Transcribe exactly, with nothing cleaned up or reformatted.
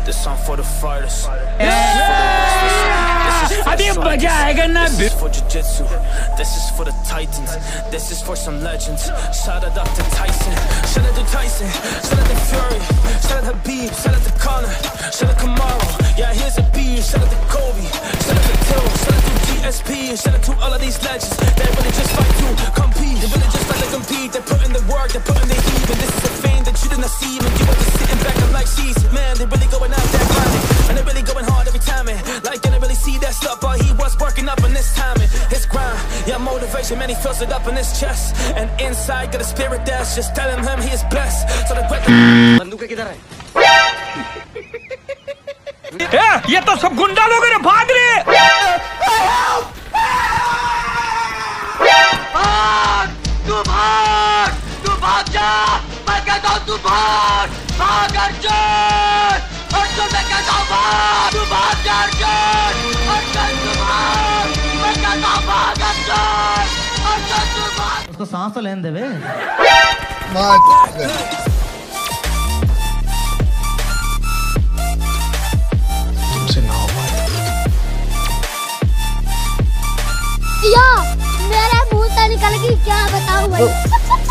This song for the fighters. This is for the restless. This is for the soldiers. This is for jiu-jitsu. This is for the titans. This is for some legends. Shout out to Tyson. Shout out to Tyson. Shout out to Fury. Shout out to Habib. Shout out to Conor. Shout out to Kamaru. Yeah, here's a beat. Shout out to Kobe. Shout out to Till. Shout out to G S P. Shout out to all of these legends. They really just fight to compete. They really just like to compete. They put in the work. They put in the heat. And this is a fame that you did not see. And you were just sitting back and like seas. Man, they really going out there grinding. And they really going hard every time. Man. Like they didn't really see that stuff. But he was working up in this time. And his grind. Yeah, motivation. Man, he feels it up in his chest. And inside got a spirit that's just telling him he is blessed. So the weapon. बंदूक किधर है? ए, ये तो सब गुंडा लोग हैं, भाग रहे हैं। भाग, तू भाग, तू भाग जा, मैं कहता हूँ तू भाग, भाग अर्जुन, अर्जुन मैं कहता हूँ भाग, तू भाग जा अर्जुन, अर्जुन तू भाग, मैं कहता हूँ भाग अर्जुन, अर्जुन तू भाग। उसको सांस तो लेने दे बे। या मेरे मुंह से निकल गई, क्या बताऊं भाई।